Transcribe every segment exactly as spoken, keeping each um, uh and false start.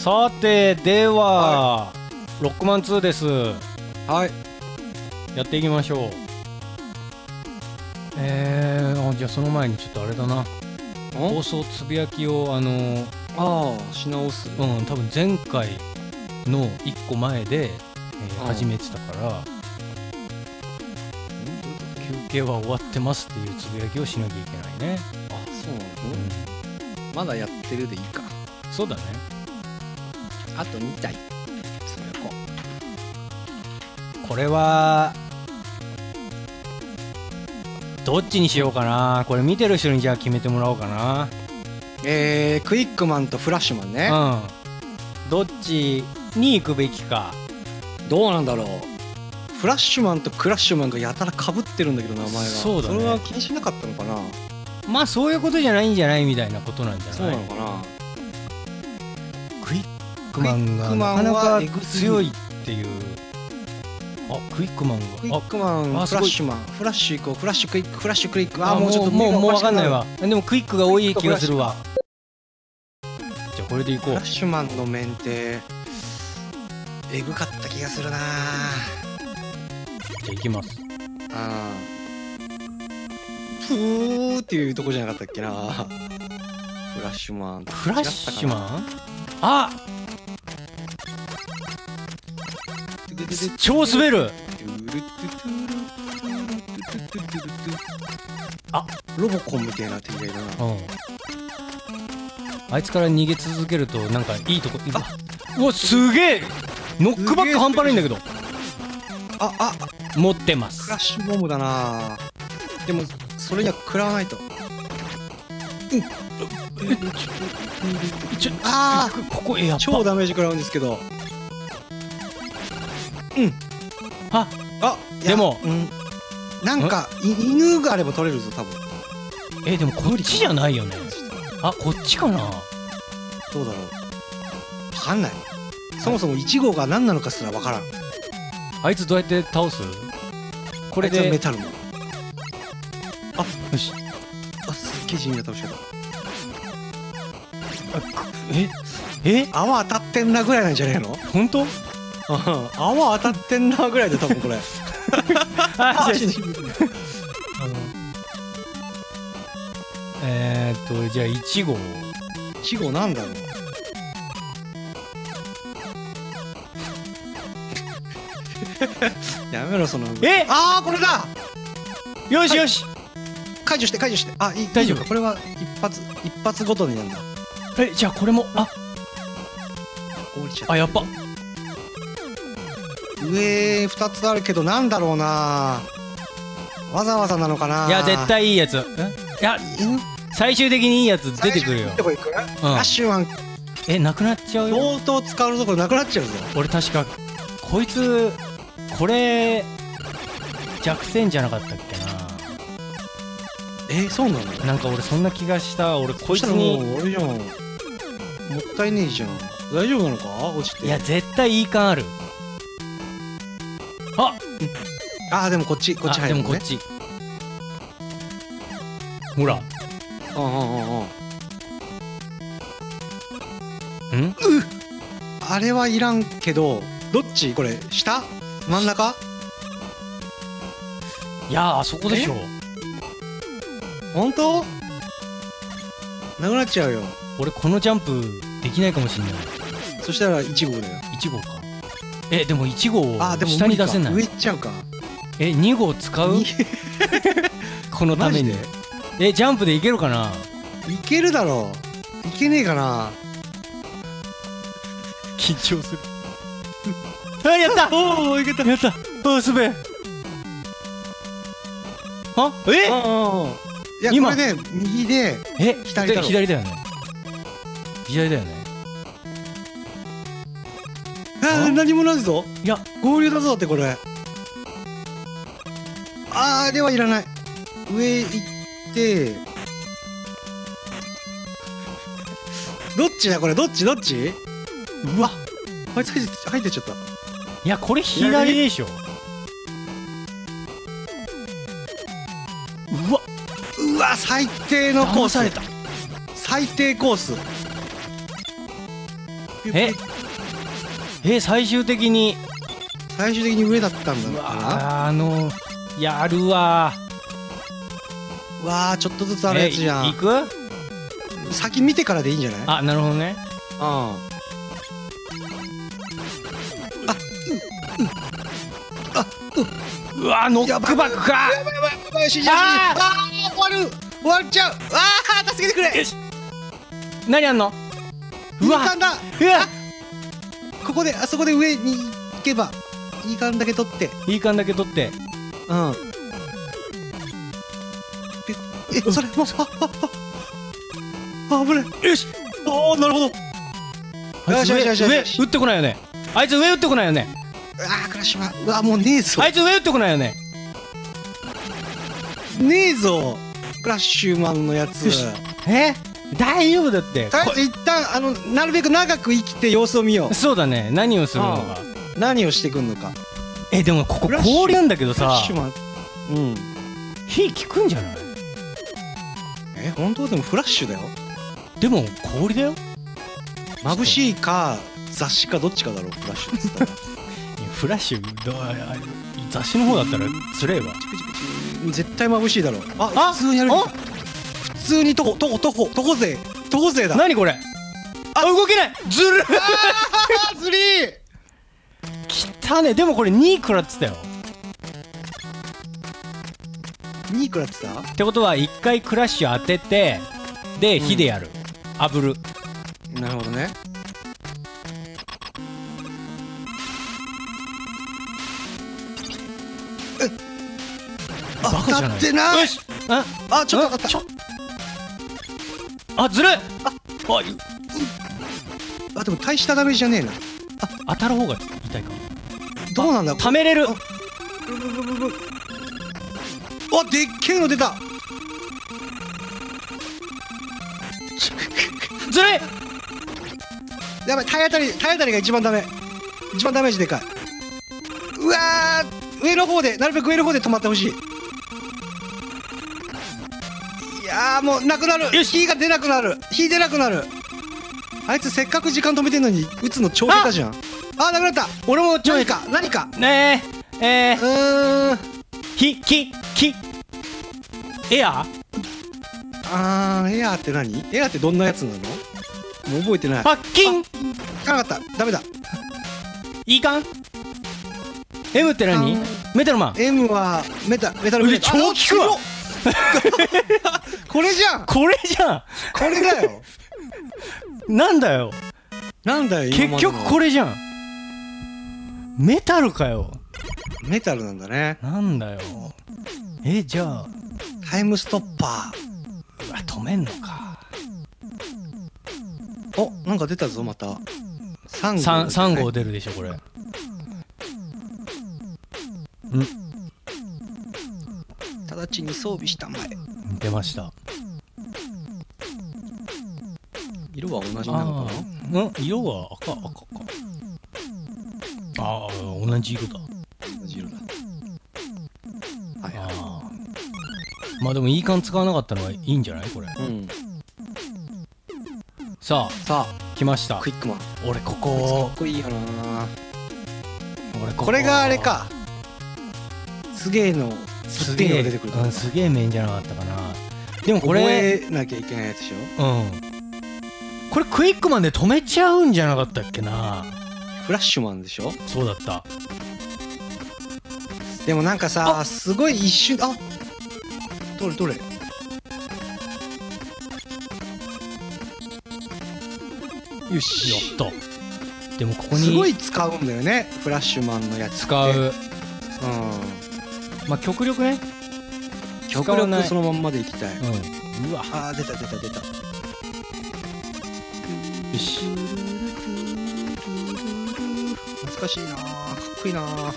さてでは、はい、ロックマンツーです。 はい、 やっていきましょう。えー、あじゃあその前にちょっとあれだな、放送つぶやきをあのー、 ああし直す。 うん多分前回のいっこまえで、えー、始めてたから、休憩は終わってますっていうつぶやきをしなきゃいけないね。 あ、そうなの、うん、まだやってるでいいか。 そうだね。 あとにたいつぶやこう。これはどっちにしようかな。これ見てる人にじゃあ決めてもらおうかな。 えー、クイックマンとフラッシュマンね。 うん。どっちに行くべきか。 どうなんだろう。フラッシュマンとクラッシュマンがやたら被ってるんだけど名前が。 そうだね。 それは気にしなかったのかな。 まあそういうことじゃないんじゃないみたいなことなんじゃない。 そうなのかな。 クイックマンがなかなか強いっていう。あ、クイックマンが。 クイックマン、フラッシュマン、フラッシュ行こう、フラッシュクイック、フラッシュクイック。 あ、もうちょっともうもうわかんないわ。でもクイックが多い気がするわ。じゃあこれでいこう。 フラッシュマンの面ってエグかった気がするな。 じゃあいきます。 ああ。ふーっていうとこじゃなかったっけな。フラッシュマン。 フラッシュマン？あ！超滑る。 あ、ロボコンみたいな展開だな。 うん。あいつから逃げ続けるとなんかいいとこ。あ、うわすげえ。ノックバック半端ないんだけど。 ああ持ってます。 クラッシュボムだな。でもそれには食らわないと。うん。 ちょああここえやっぱ超ダメージ食らうんですけど。うん。 ああでも、 うん、なんか犬があれば取れるぞ多分。 えでもこっちじゃないよね。あこっちかな。 どうだろう。分かんない。そもそもいち号が何なのかすら分からん。 あいつどうやって倒す？これでメタルの。あよし。 あすっげえ地味な倒し方。 ええ泡当たってんなぐらいなんじゃねえの？ 本当？ 泡当たってんなぐらいで多分これ。 あえーっとじゃあいち号。 いち号なんだろう。やめろその。 えああこれだ。 よしよし、 解除して解除して。あいい大丈夫。 これは一発一発ごとにやんだ。 えじゃあこれもあ降りちゃった。 あやっぱ上ふたつあるけどなんだろうな。わざわざなのかな。 いや絶対いいやつ。いや最終的にいいやつ出てくるよ。 どこ行く？ラッシュマン。 えなくなっちゃうよ。 相当使うところなくなっちゃうぞ。 俺確かこいつこれ弱点じゃなかったっけな。 えー、そうなの？ なんか俺そんな気がした。俺こいつにもうあれじゃん、もったいねえじゃん。大丈夫なのか落ちて。 いや絶対いい感ある。ああーでもこっちこっち入るのね。 でもこっちほら。 うんうんうんうん。 ん？ あれはいらんけど、どっちこれ下？真ん中？ いやあそこでしょ。 本当？なくなっちゃうよ。 俺このジャンプできないかもしんない。 そしたらいち号だよ。 いち号か。えでもいち号をあでも下に出せない。 上行っちゃうか。 えに号使う？このために。えジャンプでいけるかな。 いけるだろう。いけねえかな。 緊張する。あやったおおいけた。 やった。あすべえ。あえいやこれね右でえ左だろ。 左だよね。左だよね。 あ何もないぞ。 いや合流だぞってこれ。あーではいらない。上行ってどっちだこれ。どっちどっち。うわあいつ入って入ってっちゃった。 いやこれ左でしょ。うわうわ最低のコース。 騙された。 最低コース。 ええ最終的に最終的に上だったんだろうかな。 あのやるわわあちょっとずつあるやつじゃん。 え行く先見てからでいいんじゃない？ あなるほどねうん。あうわノックバックかやばいやばいやばい死んじゃうあーあー終わる終わっちゃうあー助けてくれ。 よし何あんのうわいい感だ。 うわここであそこで上に行けばいい感だけ取って。 いい感だけ取ってうんえそれもうあああ危ないよしああなるほど。 あいつよしよしよしよ上し上打ってこないよねあいつ上打ってこないよねああクラッシュマンうわもうねえぞあいつ上打ってこないよねねえぞクラッシュマンのやつ。 よしえ大丈夫だってとりあえず一旦あのなるべく長く生きて様子を見よこそうだね何をするのかう。何をしてくんのか。 えでもここクラッシュ氷なんだけどクラッさシュマンうん火効くんじゃないえ本当でもフラッシュだよ。 でも氷だよ眩しいか雑誌かどっちかだろうフラッシュっつったらいやフラッシュどああ雑誌の方だったらつれえわ絶対眩しいだろう。ああ普通にやるあ普通に徒歩徒歩徒歩徒歩勢徒歩勢だ。 何これあ動けないずるあースリーきたねでもこれに食らってたよにいくらってた。 ってことはいっかいクラッシュ当ててで火でやる炙るなるほどね。 バカじゃない当たってないよしああちょっと当たっちょあずるいああた。あでも大したダメージじゃねえな。 当たる方が痛いかどうなんだ。 ためれるああでっけえの出た。 ずるいやばい体当たり体当たりが一番ダメ一番ダメージでかいうわー上の方でなるべく上の方で止まってほしい。いやーもうなくなる。 よし火が出なくなる火出なくなる。あいつせっかく時間止めてんのに撃つの超下手じゃん。あーなくなった。 俺もちょい何か何かねええうーーんひききエアあーエアーって何。エアーってどんなやつなのもう覚えてない。 パッキンいかなかったダメだ。 いいかん M って何あメタルマン M はメタメタルブレード。 超効くわあこれじゃんこれじゃんこれだよなんだよなんだよ今結までの局これじゃんメタルかよメタルなんだね。 なんだよえじゃあタイムストッパうわ止めんのかー。おなんか出たぞまたさん号、 さんさん号出るでしょこれん直ちに装備したまえ。 出ました色は同じなのかな。 うん色は赤赤かああ同じ色だ同じ色だ。はいはい。 ああまあでもいい感使わなかったのはいいんじゃないこれうんさあさあ来ましたクイックマン俺こかこっこいいよな。 俺こここれがあれかすげえのすげえが出てくるうんすげえメインじゃなかったかなでもこ覚れえなきゃいけないやつでしょ。 うんこれクイックマンで止めちゃうんじゃなかったっけなフラッシュマンでしょ。 そうだったでもなんかさすごい一瞬あどれどれよしやったでもここにすごい使うんだよねフラッシュマンのやつって。 使ううんまあ極力ね極使わない力そのまんまでいきたい。 うんうわあー出た出た出た。 よし懐かしいなーかっこいいなー。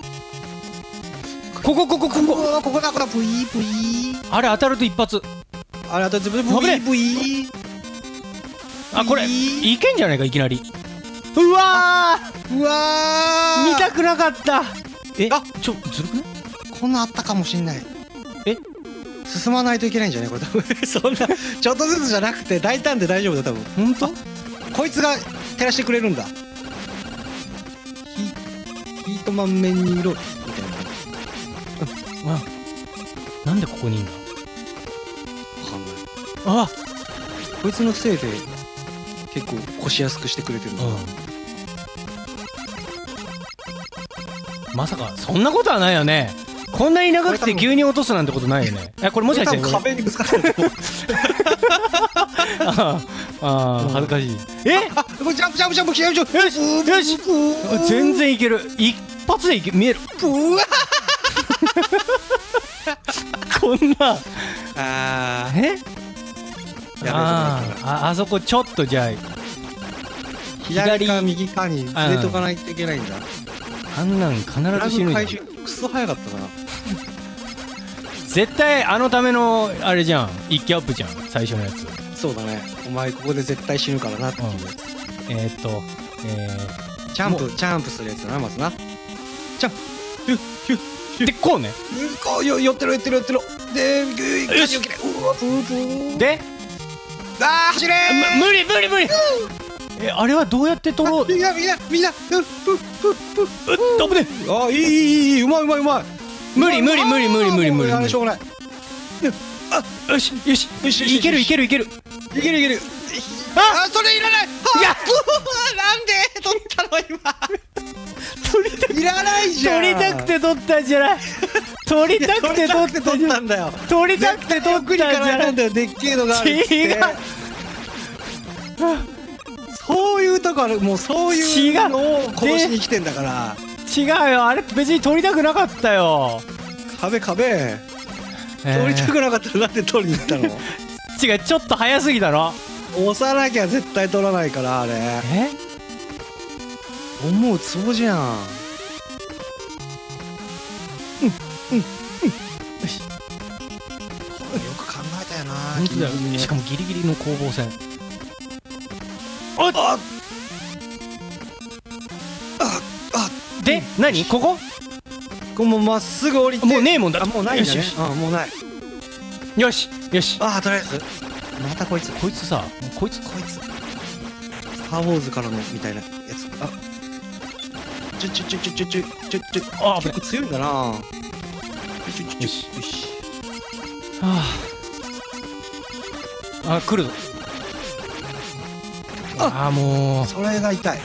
ここここここここここだこれブイブイあれ当たると一発あれあとブイ危ねえブイあこれいいけんじゃないかいきなりうわーうわー見たくなかったえあちょずるくねこんなあったかもしんない。 え進まないといけないんじゃないこれ多分そんなちょっとずつじゃなくて大胆で大丈夫だ多分。 ほんとこいつが照らしてくれるんだ。ヒヒート満面に色みたいな。 あ、なんでここにいんだ。 わかんない。 あ、 こいつのせいで結構腰安くしてくれてるんだ。 うん、まさかそんなことはないよね。こんなに長くて急に落とすなんてことないよね。え、これもしかして壁にぶつかってると思う。 ああ、恥ずかしい。え、 あ、これジャンプジャンプジャンプジャンプジャンプ。 よしよし、全然いける。一発でいけ、見える。 うわこんな。 あー、 え、 やべえとこああ、あそこちょっとじゃあ左か右かにずれとかないといけないんだ。 あんなん必ラず死ぬじゃん。 ブ回収クソ早かったな。 絶対あのためのあれじゃん、一気アップじゃん、最初のやつ。 そうだね。お前ここで絶対死ぬからなっていうやつ。 えーっとえジャンプジャンプするやつだな、まずな。ジャンプヒュッヒュッー、でこうね。 うん、こうよ寄ってろ寄ってろ寄ってろ。で、グーよしうわブーブー。 で、 あー走れー。 む無理無理無理。え、あれはどうやって取ろう。 みんなみんなみんな。うっふっふっふっ。 うっ、ダメね。 あー、いいいいいい、うまいうまいうまい。 無理無理無理無理無理無理無理。 しょうがない。 よしよしよしよしいけるいけるいける。 いけるいける。 ああ、それいらない。 いやなんで取ったの今。 取りたくいらないじゃん。 取りたくて取ったんじゃない。取りたくて取った取ったんだよ。 取りたくて取ったんじゃない。 なんだよ、でっけえのがあるっつって。 違う。 そういうとこある。もうそういうのを殺しに来てんだから。 違うよ、あれ別に取りたくなかったよ。 壁壁。 えー取りたくなかったらなんで取りに行ったの。 違う、ちょっと早すぎだろ。 押さなきゃ絶対取らないからあれ。 え、 思うツボじゃん。うんうんうん。よし。これよく考えたよな。 本当だよ。 ギリギリねしかもギリギリの攻防戦。あっ、 あああ。 で、何ここ。 これもうまっすぐ降りて。 もうねえもんだ。 あ、もうないんだねよしよし。 あ、もうない。 よしよし。 ああ、とりあえずまたこいつこいつさ、こいつこいつスター・ウォーズからのみたいなやつ。あ、ちょちょちょちょちょちょちょちょあ、 結構強いんだな。よしよしよしよし。 はあ、あ、来るぞ。ああ、もそれが痛い。 う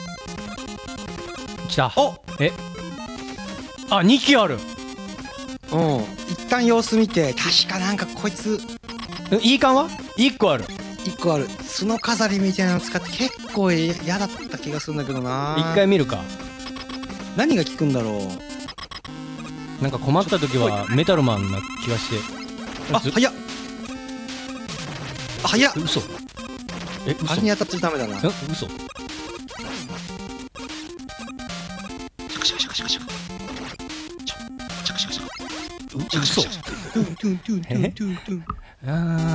来た。 お、 え、あ、にきある。 うん、一旦様子見て。確かなんかこいついい感はいっこある。 一個ある。角飾りみたいなの使って結構嫌だった気がするんだけどな。 一回見るか。 何が効くんだろう。 なんか困った時はメタルマンな気がして。 あ、 ず早っ。あ、早っ。 嘘。え、嘘。 あれに当たっちゃダメだな。 え、嘘。 シャカシャカシャカシャカシャカ。シャカシャカシャカ。 嘘。 トゥントゥントゥントゥントゥントゥン。 あ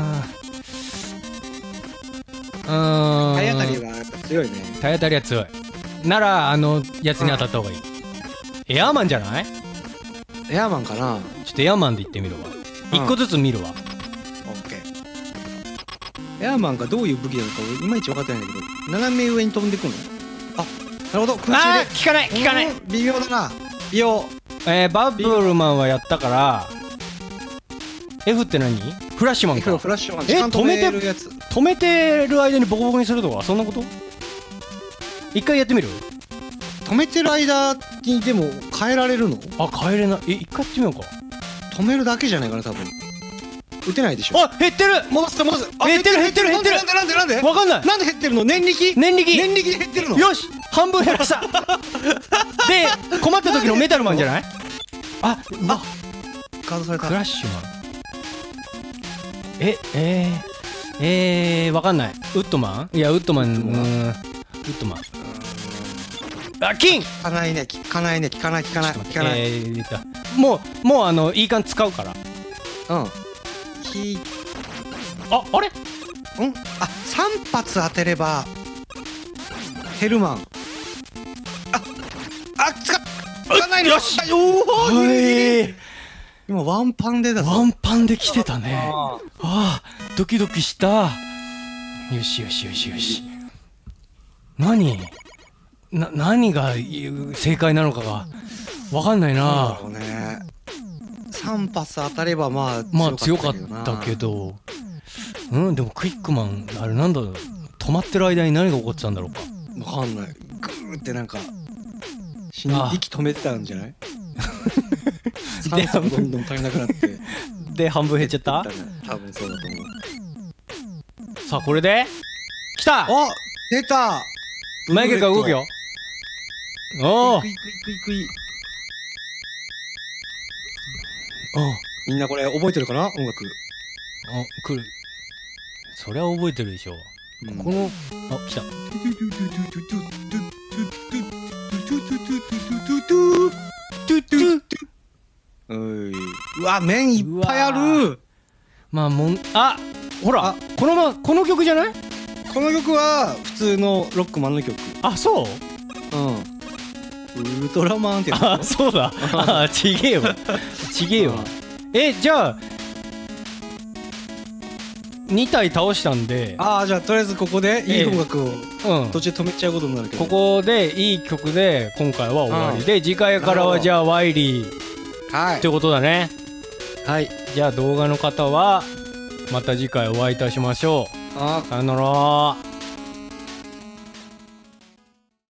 あ。あー。 体当たりがやっぱ強いね。 体当たりは強い。ならあのやつに当たった方がいい。エアーマンじゃない？ エアーマンかな。 ちょっとエアーマンで言ってみるわ。 うん一個ずつ見るわ。 オッケー。エアーマンがどういう武器なのか俺いまいち分かってないんだけど、斜め上に飛んでくの。あ、なるほど。空中であー、効かない効かない。 うん微妙だな。微妙。 えー、バブルマンはやったから F って何？フラッシュマンか。 フラッシュマン。 え時間止め止めてるやつ。 止めてる間にボコボコにするとかそんなこと？一回やってみる？ 止めてる間にでも変えられるの？ あ、変えれない。え、一回やってみようか。 止めるだけじゃないかな多分。撃てないでしょ。 あ、減ってる。 戻す戻す。あ減ってる減ってる減ってる。 なんでなんでなんでなんでわかんない。 なんで減ってるの？念力？ 念力。 念力で減ってるの？ よし、半分減らした。で、困った時のメタルマンじゃない？あ、うわ、 カードされた。 クラッシュマン。え、えー、えー、わかんない。ウッドマン？いや、ウッドマン、うーん、ウッドマン。あ、金！ 効かないね、効かないね、効かない、効かない、効かない。 えーと、もう、もうあの、いい感使うから。 うん。ひ、 あ、あれ？ ん？あ、三発当てればヘルマン。あ、あ、つか、つかないの。 よし。 おお。 はい。 今ワンパンでだぞ。 ワンパンで来てたね。 あああ、ドキドキした。よしよしよしよし。 何な何が正解なのかが分かんないな。 そうね。さん発当たればまあまあ強かったけど、うんでもクイックマンあれなんだろう、止まってる間に何が起こってたんだろうか。 わかんない。グーってなんか死に息止めてたんじゃない？酸素がどんどん足りなくなってで半分減っちゃった。 多分そうだと思う。 さあこれで来た。 お出た。 マイケルが動くよ。おおクイクイクイクイ。 おみんなこれ覚えてるかな、音楽。 あ来る。そりゃ覚えてるでしょ。 うん、 このあ来た。 うわ麺いっぱいある。 まあもんあほらこのまこの曲じゃない？ この曲は普通のロックマンの曲。 あそう？ うん。ウルトラマンってやつ。 あそうだ。あちげえわちげえわ。えじゃあに体倒したんで、 ああじゃあとりあえずここでいい音楽をうん、 途中で止めちゃうことになるけど、 ここでいい曲で今回は終わりで、次回からはじゃあワイリーはいってことだね。 はい。 じゃあ動画の方はまた次回お会いいたしましょう。 あさよなら。